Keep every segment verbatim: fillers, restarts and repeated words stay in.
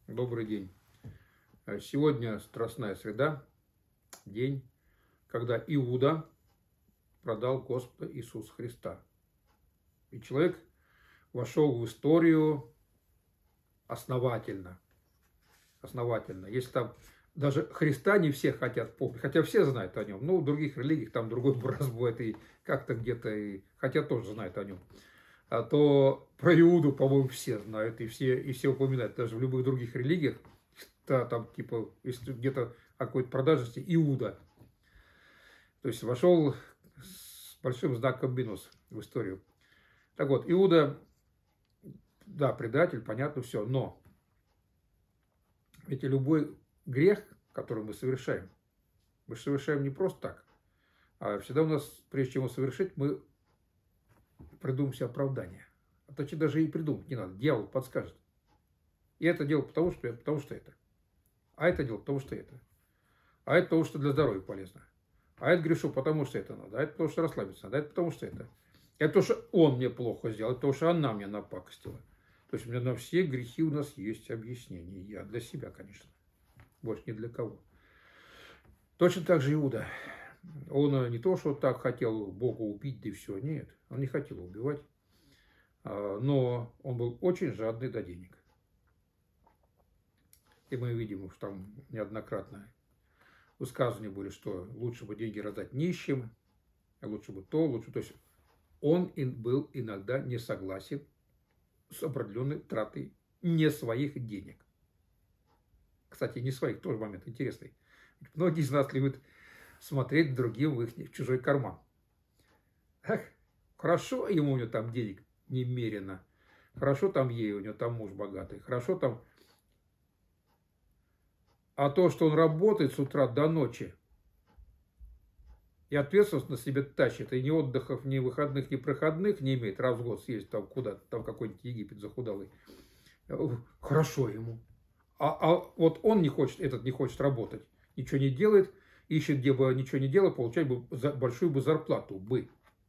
Добрый день. Сегодня Страстная среда, день, когда Иуда продал Господа Иисуса Христа. И человек вошел в историю основательно. Основательно. Если там даже Христа не все хотят помнить, хотя все знают о нем, но в других религиях там другой раз будет, и как-то где-то, и, хотя тоже знают о нем. А то про Иуду, по-моему, все знают, и все, и все упоминают, даже в любых других религиях, да, там, типа, если где-то о какой-то продажности, Иуда. То есть вошел с большим знаком минус в историю. Так вот, Иуда, да, предатель, понятно, все, но ведь любой грех, который мы совершаем, мы же совершаем не просто так, а всегда у нас, прежде чем его совершить, мы придумаем себе оправдание. А то даже и придумать не надо, дьявол подскажет. И это дело потому, что, потому что это. А это дело потому, что это. А это потому, что для здоровья полезно. А это грешу, потому что это надо. А это потому, что расслабиться надо. А это потому, что это. Это потому, что он мне плохо сделал. Это потому, что она мне напакостила. То есть у меня на все грехи у нас есть объяснение. Я для себя, конечно. Больше ни для кого. Точно так же Иуда. Он не то, что так хотел Бога убить, да и все. Нет, он не хотел убивать. Но он был очень жадный до денег. И мы видим, что там неоднократно высказывания были, что лучше бы деньги раздать нищим, лучше бы то, лучше. То есть он был иногда не согласен с определенной тратой не своих денег. Кстати, не своих, тоже момент интересный. Многие из нас любят смотреть другим в их в чужой карман. Ах, хорошо ему у него там денег немерено. Хорошо там ей, у него там муж богатый. Хорошо там. А то, что он работает с утра до ночи и ответственность на себе тащит, и ни отдыхов, ни выходных, ни проходных не имеет, раз в год съездить там куда-то, там какой-нибудь Египет захудалый. Хорошо ему. А, а вот он не хочет, этот не хочет работать, ничего не делает, ищет, где бы ничего не делал, получать бы большую бы зарплату бы.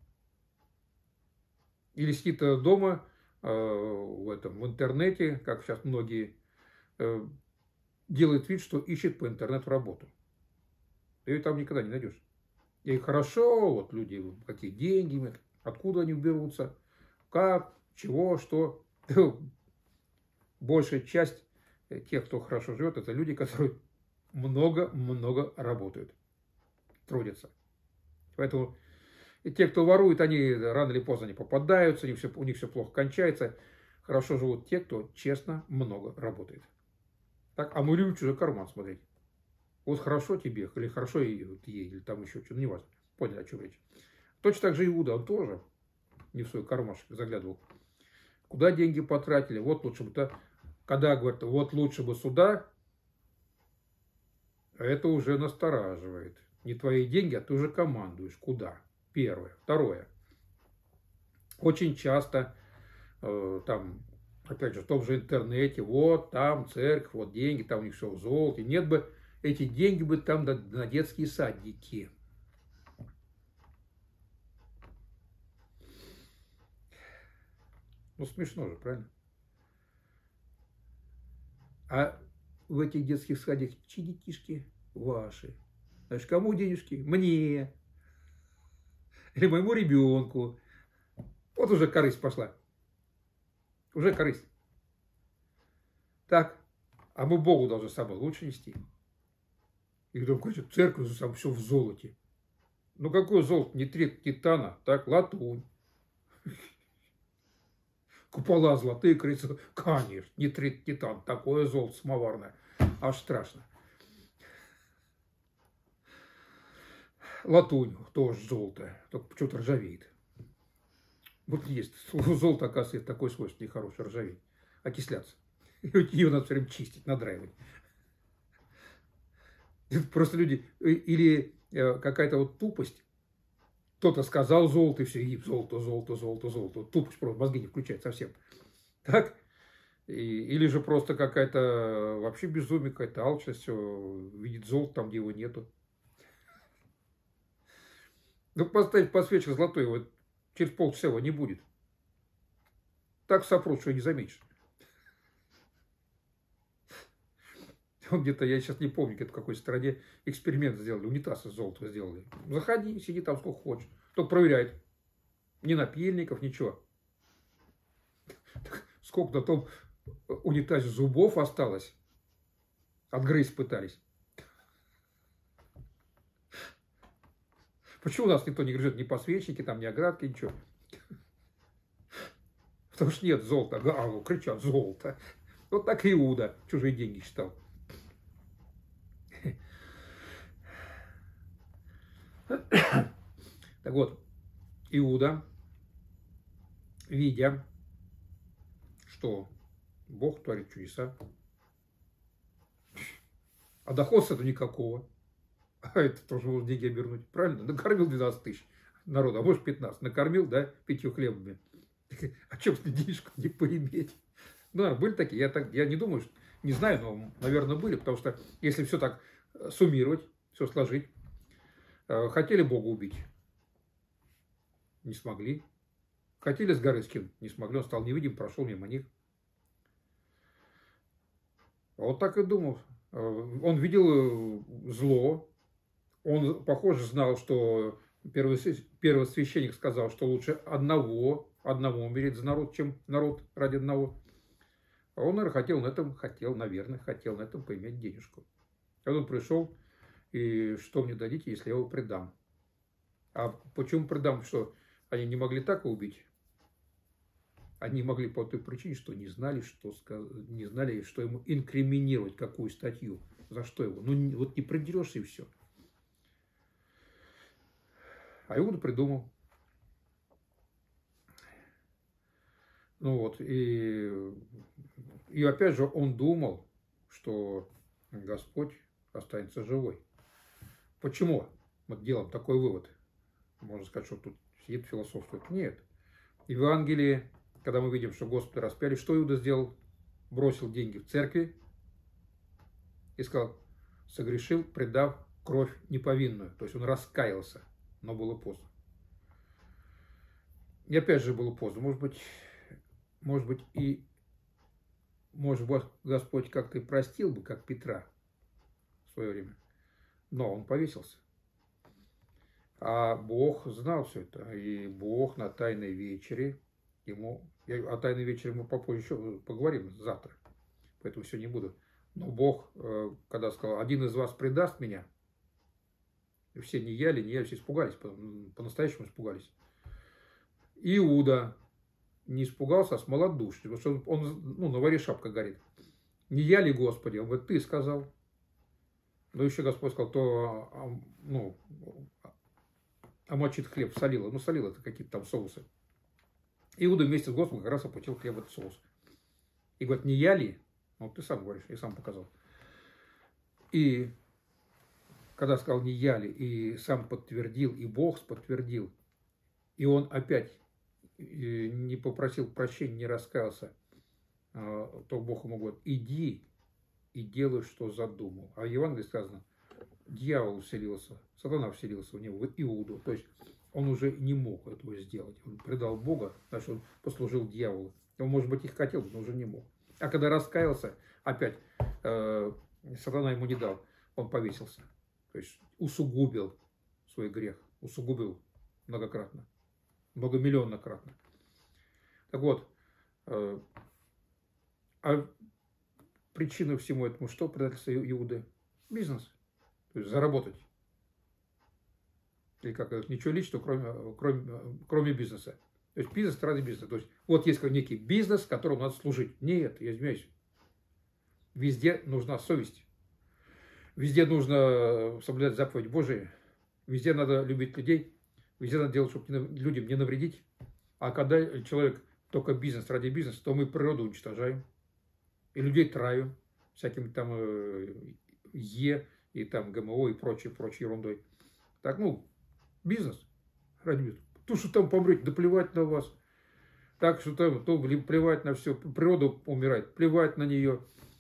Или сидит дома э, в, этом, в интернете, как сейчас многие, э, делает вид, что ищет по интернету работу. Ты ее там никогда не найдешь. И хорошо, вот люди, какие деньги, откуда они берутся, как, чего, что. Большая часть тех, кто хорошо живет, это люди, которые много-много работают, трудятся. Поэтому и те, кто ворует, они рано или поздно не попадаются, у них все, у них все плохо кончается. Хорошо живут те, кто честно много работает. Так, а мы любим чужой карман смотреть. Вот хорошо тебе, или хорошо ей, или там еще что-то, неважно. Поняли, о чем речь. Точно так же Иуда, он тоже не в свой кармашек заглядывал. Куда деньги потратили? Вот лучше бы, -то, когда говорят, вот лучше бы сюда, это уже настораживает. Не твои деньги, а ты уже командуешь. Куда? Первое. Второе. Очень часто э, там... Опять же, в том же интернете, вот там церковь, вот деньги, там у них все в золоте. Нет бы, эти деньги бы там на, на детские садики. Ну, смешно же, правильно? А в этих детских садиках чьи детишки? Ваши. Знаешь, кому денежки? Мне. Или моему ребенку. Вот уже корысть пошла. Уже корысть. Так, а мы Богу должны с собой лучше нести. И вдруг говорит, церковь за собой все в золоте. Ну какое золото? Нитрит титана, так, латунь. Купола золотые, крысы. Конечно, нитрит титан, такое золото самоварное. Аж страшно. Латунь тоже золото, только почему-то ржавеет. Вот есть. Золото, оказывается, такое свойство нехорошее, ржавеет. Окисляться. Ее надо все время чистить, надраивать. Просто люди... Или какая-то вот тупость. Кто-то сказал золото, и все, и золото, золото, золото, золото. Тупость просто, мозги не включает совсем. Так? И, или же просто какая-то вообще безумие, какая-то алчность. Видит золото там, где его нету. Ну, поставить подсвечник золотой, вот через полчаса его не будет. Так сопрут, что и не заметишь. Он где-то, я сейчас не помню, где-то в какой стране эксперимент сделали, унитаз из золота сделали. Заходи, сиди там сколько хочешь. Только проверяет. Ни напильников, ничего. Сколько на том унитазе зубов осталось. Отгрызть пытались. Почему у нас никто не грызет ни подсвечники, там, ни оградки, ничего? Потому что нет золота. А, ну, кричат, золото. Вот так и Иуда чужие деньги считал. Так вот, Иуда, видя, что Бог творит чудеса, а доход с этого никакого, а это тоже можно деньги обернуть, правильно? Накормил двенадцать тысяч народа, а может пятнадцать, накормил, да, пятью хлебами. А чем ты денежку не поиметь? Ну, были такие, я, так, я не думаю, что, не знаю, но, наверное, были, потому что если все так суммировать, все сложить, хотели Бога убить, не смогли. Хотели с горы скинуть, не смогли, он стал невидим, прошел мимо них. Вот так и думал. Он видел зло, он, похоже, знал, что первосвященник сказал, что лучше одного, одному умереть за народ, чем народ ради одного. А он, наверное, хотел на этом, хотел, наверное, хотел на этом поиметь денежку. Когда он пришел, и что мне дадите, если я его предам? А почему предам? Что они не могли так убить? Они могли по той причине, что не знали, что, не знали, что ему инкриминировать, какую статью, за что его. Ну, вот не придерешься и все. А Иуда придумал. Ну вот, и, и опять же он думал, что Господь останется живой. Почему мы делаем такой вывод? Можно сказать, что тут сидит философствует. Нет. В Евангелии, когда мы видим, что Господа распяли, что Иуда сделал? Бросил деньги в церкви и сказал, согрешил, предав кровь неповинную. То есть он раскаялся, но было поздно. И опять же было поздно. Может быть, может быть и может быть, Господь как-то и простил бы, как Петра в свое время. Но он повесился. А Бог знал все это. И Бог на Тайной вечере ему... О Тайной вечере мы попозже еще поговорим завтра. Поэтому все не буду. Но Бог, когда сказал, один из вас предаст меня, все не я ли, не я, все испугались, по-настоящему испугались. Иуда не испугался, а смолодушный, потому что он, он ну, на варе шапка горит. Не я ли, Господи? Он говорит, ты сказал. Но еще Господь сказал, то, ну, омочит хлеб, солила. Ну, солила это какие-то там соусы. Иуда вместе с Господом как раз опустил хлеб в этот соус. И говорит, не я ли? Ну, ты сам говоришь, я сам показал. И когда сказал, не я ли, и сам подтвердил, и Бог подтвердил, и он опять не попросил прощения, не раскаялся, то Бог ему говорит, иди и делай, что задумал. А в Евангелии сказано, дьявол вселился, сатана вселился в него, в Иуду. То есть он уже не мог этого сделать. Он предал Бога, значит, он послужил дьяволу. Он, может быть, и хотел, но уже не мог. А когда раскаялся, опять э, сатана ему не дал, он повесился. То есть усугубил свой грех, усугубил многократно, многомиллионнократно. Так вот, э, а причина всему этому что? Предательство Иуды? Бизнес. То есть заработать. Или как это, ничего личного, кроме, кроме, кроме бизнеса. То есть бизнес ради бизнеса. То есть вот есть некий бизнес, которому надо служить. Нет, я извиняюсь. Везде нужна совесть. Везде нужно соблюдать заповедь Божии. Везде надо любить людей. Везде надо делать, чтобы людям не навредить. А когда человек только бизнес ради бизнеса, то мы природу уничтожаем. И людей травим всяким там Е и там ГМО и прочей, прочей ерундой. Так, ну, бизнес ради бизнеса. То, что там помрете, да плевать на вас. Так, что там, то плевать на все. Природа умирает, плевать на нее.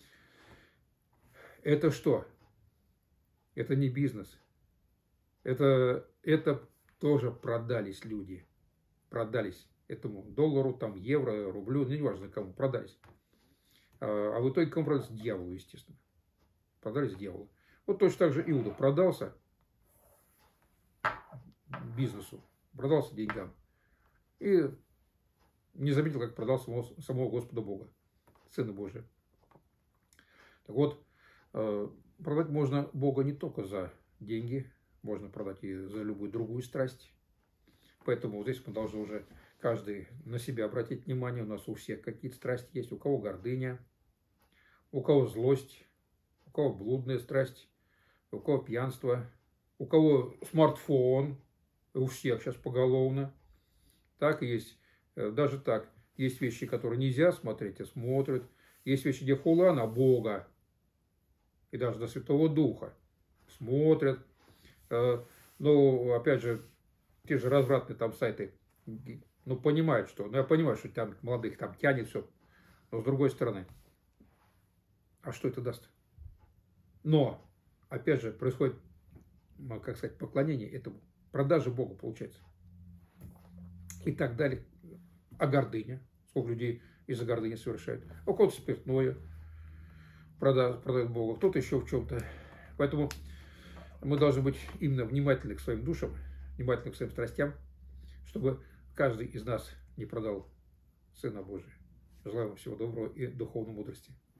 Это что? Это не бизнес. Это, это тоже продались люди. Продались этому доллару, там, евро, рублю, ну, неважно кому, продались. А в итоге кому продались? Дьяволу, естественно. продались дьяволу. Вот точно так же Иуда продался бизнесу, продался деньгам. И не заметил, как продал самого, самого Господа Бога, Сына Божия. Так вот, продать можно Бога не только за деньги, можно продать и за любую другую страсть. Поэтому вот здесь мы должны уже каждый на себя обратить внимание. У нас у всех какие-то страсти есть. У кого гордыня, у кого злость, у кого блудная страсть, у кого пьянство, у кого смартфон, у всех сейчас поголовно. Так и есть. Даже так. Есть вещи, которые нельзя смотреть, а смотрят. Есть вещи, где хула на Бога. И даже на Святого Духа. Смотрят. Но, опять же, те же развратные там сайты, ну, понимают, что... Ну, я понимаю, что там молодых там тянет все. Но, с другой стороны, а что это даст? Но, опять же, происходит, как сказать, поклонение этому. Продажа Богу, получается. И так далее. А гордыня? Сколько людей из-за гордыни совершают? У кого-то спиртное продают, продают Богу, кто-то еще в чем-то. Поэтому мы должны быть именно внимательны к своим душам, внимательны к своим страстям, чтобы каждый из нас не продал Сына Божия. Желаю вам всего доброго и духовной мудрости.